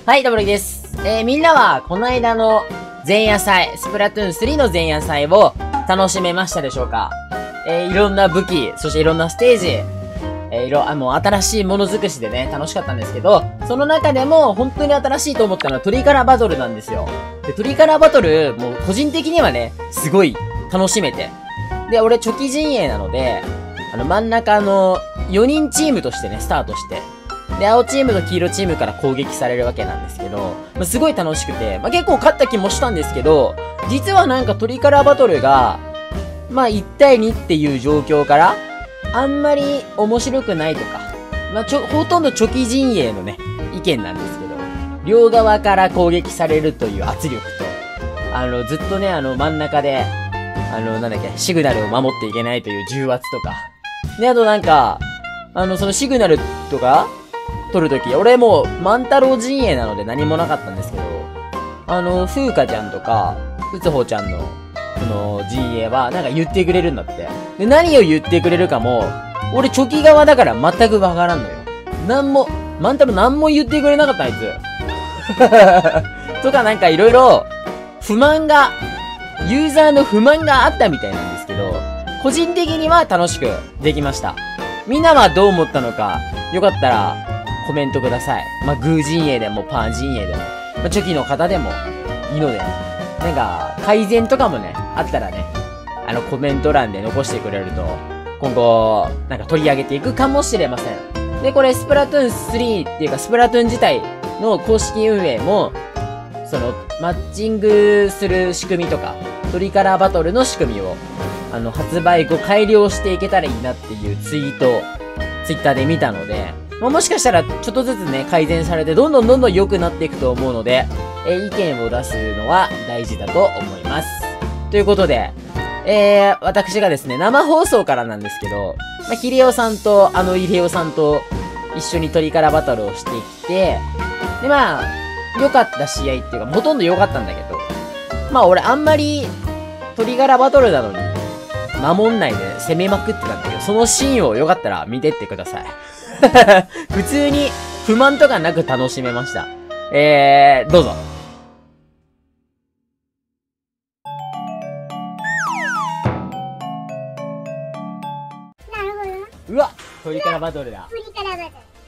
はい、ダブルです。みんなは、この間の前夜祭、スプラトゥーン3の前夜祭を楽しめましたでしょうか？いろんな武器、そしていろんなステージ、もう新しいものづくしでね、楽しかったんですけど、その中でも本当に新しいと思ったのはトリカラバトルなんですよ。で、トリカラバトル、もう個人的にはね、すごい楽しめて。で、俺、チョキ陣営なので、真ん中の4人チームとしてね、スタートして、で、青チームと黄色チームから攻撃されるわけなんですけど、すごい楽しくて、結構勝った気もしたんですけど、実はなんかトリカラバトルが、1対2っていう状況から、あんまり面白くないとか、ほとんどチョキ陣営のね、意見なんですけど、両側から攻撃されるという圧力と、ずっとね、真ん中で、シグナルを守っていけないという重圧とか。で、あとなんか、そのシグナルとか、取るとき、俺もう、万太郎陣営なので何もなかったんですけど、風花ちゃんとか、うつほちゃんの、その、陣営は、なんか言ってくれるんだって。で、何を言ってくれるかも、俺、チョキ側だから全くわからんのよ。万太郎何も言ってくれなかった、あいつ。とかなんかいろいろ、ユーザーの不満があったみたいなんですけど、個人的には楽しくできました。みんなはどう思ったのか、よかったら、コメントください。グー陣営でもパー陣営でも、チョキの方でもいいので、なんか、改善とかもね、あったらね、コメント欄で残してくれると、今後、なんか取り上げていくかもしれません。で、これ、スプラトゥーン3っていうか、スプラトゥーン自体の公式運営も、その、マッチングする仕組みとか、トリカラーバトルの仕組みを、発売後改良していけたらいいなっていうツイートを、ツイッターで見たので、もしかしたらちょっとずつね、改善されてどんどん良くなっていくと思うので、意見を出すのは大事だと思います。ということで、私がですね、生放送からなんですけど、ヒレオさんと、イレオさんと一緒にトリカラバトルをしてきて、で、良かった試合っていうか、ほとんど良かったんだけど、俺あんまりトリカラバトルなのに、守んないで攻めまくってたんだけど、そのシーンをよかったら見てってください。普通に不満とかなく楽しめました。どうぞ。 なるほどな。 うわ、トリカラバトルだ。 トリカラバトル。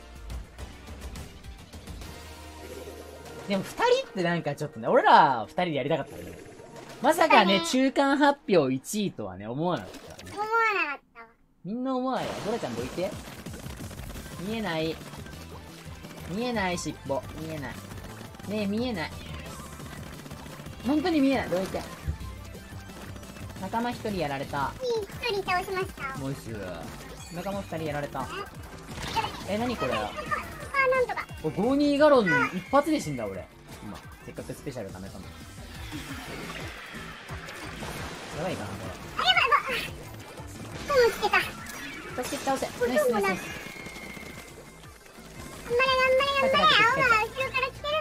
でも二人ってなんかちょっとね、俺ら二人でやりたかったね。まさかね、中間発表1位とはね、思わなかったね。 思わなかったわ。 みんな思わないよ。ドラちゃんどいて。見えない。見えない、尻尾。見えない。ねえ、見えない。本当に見えない。どいて。仲間一人やられた。 一人倒しました。 もう一つ。仲間二人やられた。何これ。 なんとか。 52ガロン一発で死んだ、俺。今。せっかくスペシャル試したの。やばいかな、これ。 やばい。トムつけた。 倒せ。ナイスナイスナイス。 頑張れ。青が後ろから来てるぞ。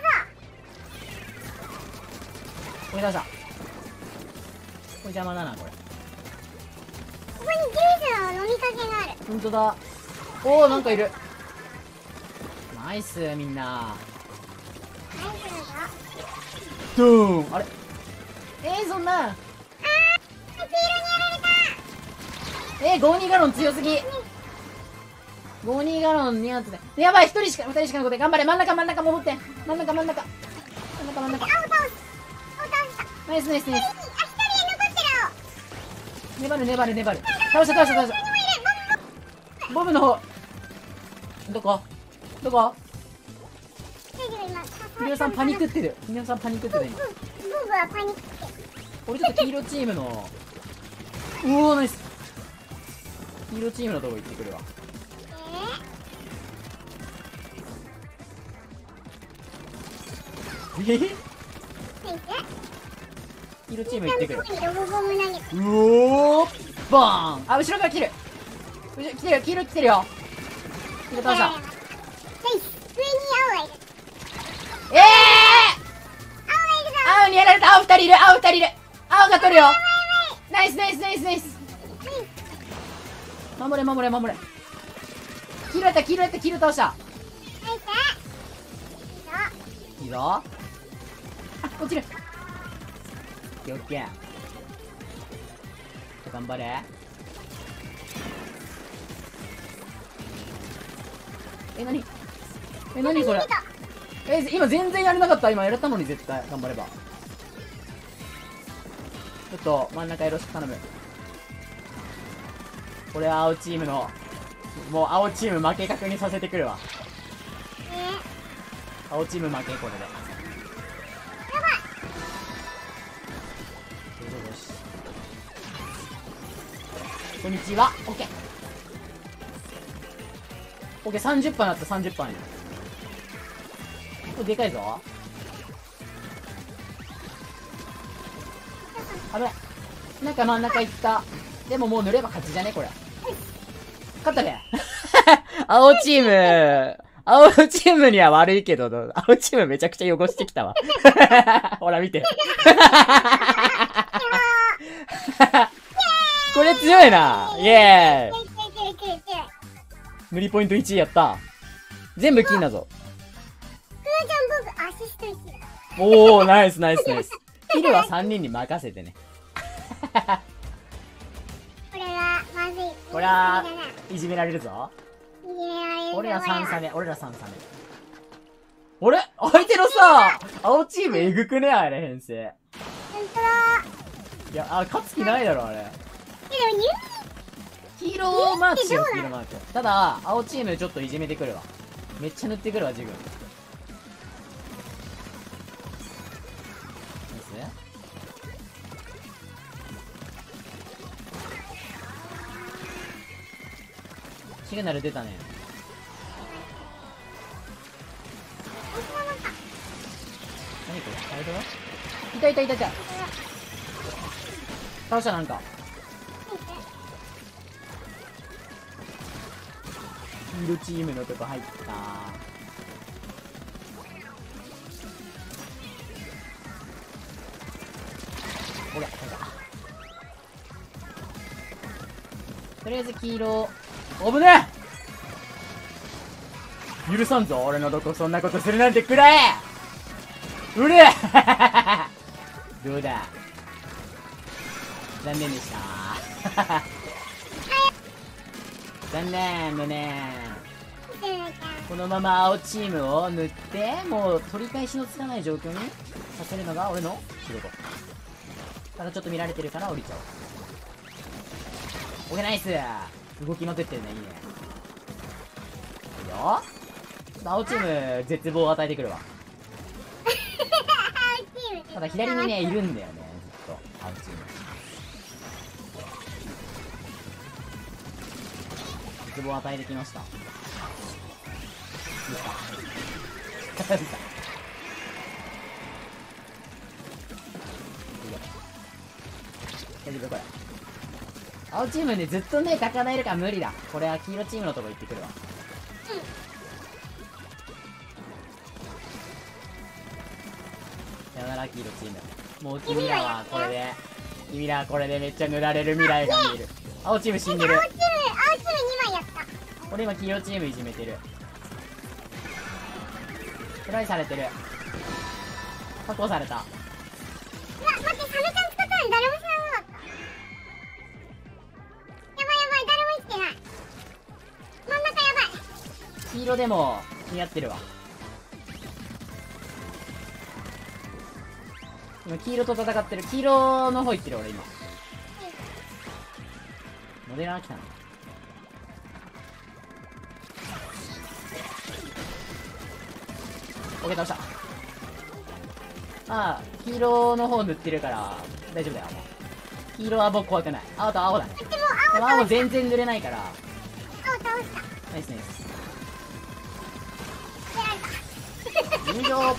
これ倒した。これ邪魔だな、これ。 ここにジュースの飲みかけがある。 ほんとだ。おー、なんかいる。ナイス、みんな。ドーン。あれそんな。 黄色にやられた。 52ガロン強すぎ。52ガロン2発で。やばい、2人しか残って。頑張れ、真ん中戻って。真ん中。青倒す。ナイス。 一人残ってる青。 粘る。倒した。ボブの方。どこ大丈夫今。 ヒレオさんパニックってる。今。 ボブはパニックって。 俺ちょっと黄色チームの。うおー、ナイス。黄色チームのとこ行ってくるわ。黄色チーム行ってくる。うおー、バーン。あ、後ろから来る。黄色来てるよ。黄色倒した。 上に青がいる。 青にやられた。青2人いる。青が取るよ。ナイス。守れ。黄色倒した。 いいぞ。あ、落ちる。オッケー。頑張れ。何これ。今全然やれなかった。今やれたのに絶対。頑張れば。ちょっと、真ん中よろしく頼む。これは青チームの、もう青チーム負け確認させてくるわ。青チーム負け、これで。やばい。よし。こんにちは。オッケー。オッケー、30パーなった、30パーに。これでかいぞ。危ない。なんか真ん中行った。でももう塗れば勝ちじゃねこれ。勝ったね。青チームには悪いけど、青チームめちゃくちゃ汚してきたわ。ほら見て。これ強いな。イエーイ。無理ポイント1位やった。全部金だぞ。おー、ナイス。キルは3人に任せてね。 これはまずい。 これはいじめられるぞ。俺ら3差目。あれ相手のさ、青チームえぐくねあれ編成。 ほんとだ。 いや、勝つ気ないだろ、あれ。 でも黄色マークしよう、黄色マーク。ただ、青チームちょっといじめてくるわ。めっちゃ塗ってくるわ、ジグ。ナイス。シグナル出たね。何これサイドいた。倒したなんか。黄色チームのとこ入った。おりゃ、とりあえず黄色。危ねえ。許さんぞ、俺のどこそんなことするなんてくらえ。うれどうだ。残念でした。残念のね。このまま青チームを塗って、もう取り返しのつかない状況にさせるのが俺の仕事。ただちょっと見られてるから降りちゃおう。オッケー、ナイス。動きまくってるね、いいね。いいよ。青チーム、絶望を与えてくるわ。ただ左にね、いるんだよね、ずっと。青チーム。絶望を与えてきました。大丈夫これ。青チームね、ずっとね、高台いるから無理だ。これは黄色チームのとこ行ってくるわ。さよなら黄色チーム。もう君らはこれでめっちゃ塗られる未来が見える。青チーム死んでる。 青チーム2枚やった。 俺今黄色チームいじめてる。トライされてる。確保された。 うわ、待って、サメちゃん使ったのに誰も知らなかった。やばい、誰も生きてない。真ん中やばい。 黄色でも似合ってるわ。今黄色と戦ってる。黄色の方行ってる俺今。モデラー来たな。オッケー、倒した。ああ、黄色の方塗ってるから大丈夫だよ。もう黄色は僕怖くない。青と青だね。でも青も全然塗れないから。 青倒した。 ナイスナイス。 やられた。 入場。よ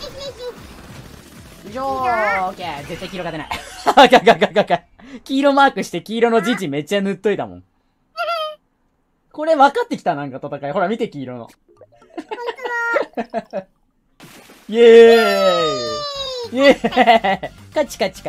いしょー。オッケー。絶対黄色勝てない。黄色マークして黄色のジジめっちゃ塗っといたもん。これ分かってきた、なんか戦い。ほら見て黄色の。イエーイイエーイ勝ち。分か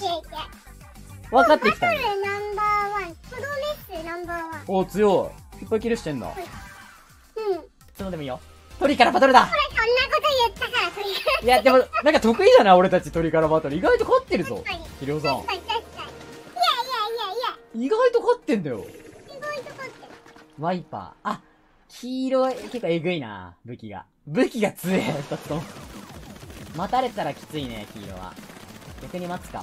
ってきたね。 バトルナンバーワン。プロメッセナンバーワン。 おー、強い。いっぱいキルしてんだ。 うん。 そのでもいいよ。鳥からバトルだ。 これそんなこと言ったから鳥かや、でも、なんか得意だな、俺たち鳥からバトル。意外と勝ってるぞ確かに。 ひりおさん。 確かに。いやいやいやいや。 意外と勝ってんだよ。 意外と勝ってる。 ワイパー。あ、黄色い、結構えぐいな、武器が。武器が強え、二つとも。待たれたらきついね、黄色は。逆に待つか。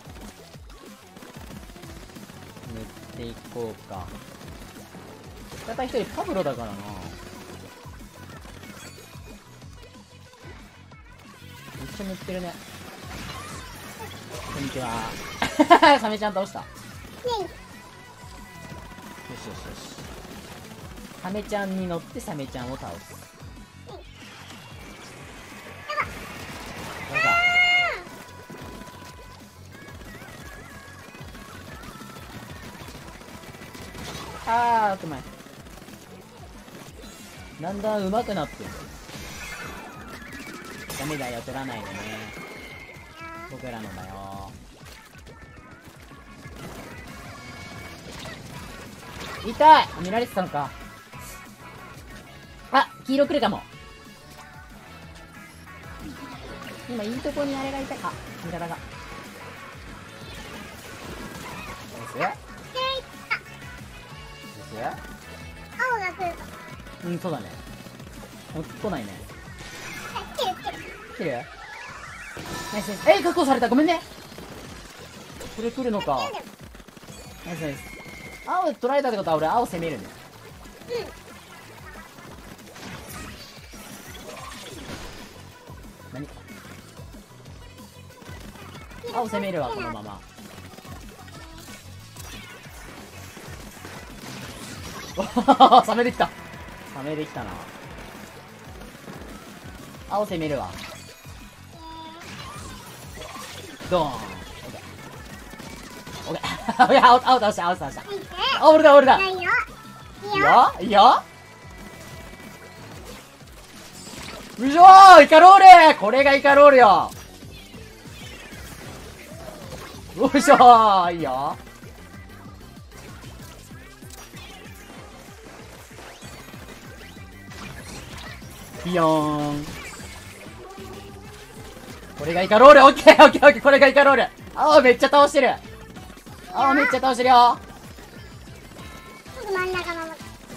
塗っていこうか。味方一人パブロだからな。めっちゃ塗ってるね。こんにちは。サメちゃん倒した。よしよしよし。サメちゃんに乗ってサメちゃんを倒す。なんかあー、うまい。だんだん上手くなってる。ダメだよ、取らないでね。僕らのだよ。痛い！見られてたのか。あ、黄色来るかも。今いいとこにあれがいた。あ、味方が。ナイス。ナイス。 青が来るか。 うん、そうだね。来ないね。 来る来る。 来る？ナイスナイス。確保された。ごめんね。これ来るのか。ナイスナイス。青取られたってことは俺青攻めるね。何？青攻めるわ、このまま。サメできた。サメできたな。青攻めるわ。ドーン。オッケー。オッケー。いや、青倒した、青倒した。あ、俺だ、俺だ。 いいよ。いいいいよ。 よ、いいよ。うしょー、イカロール。これがイカロールよ。よいしょー、いいよ。ビヨーン。これがイカロール。オッケーオッケーオッケー。これがイカロール。青めっちゃ倒してる。青めっちゃ倒してるよ。 僕真ん中守る。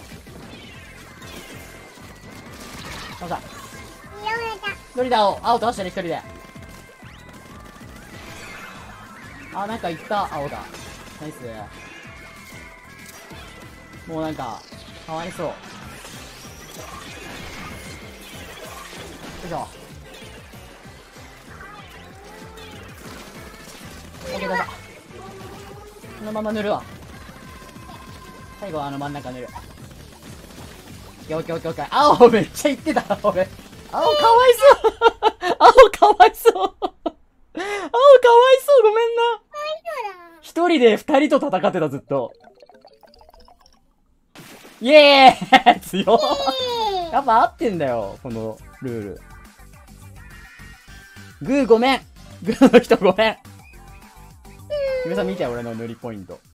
倒した。 いろめちゃん。 一人だ、青倒してる、一人で。あ、なんかいった、青だ。ナイス。もうなんか、かわいそう。よいしょ。オッケー、どうぞ。このまま塗るわ。最後は真ん中塗る。オッケーオッケーオッケーオッケー。青めっちゃいってた、俺。青かわいそう。青かわいそう。青かわいそう、ごめんな。一人で二人と戦ってた、ずっと。イエーイ強っ。やっぱ合ってんだよ、このルール。グーごめん。グーの人ごめん。皆さん見て、俺の塗りポイント。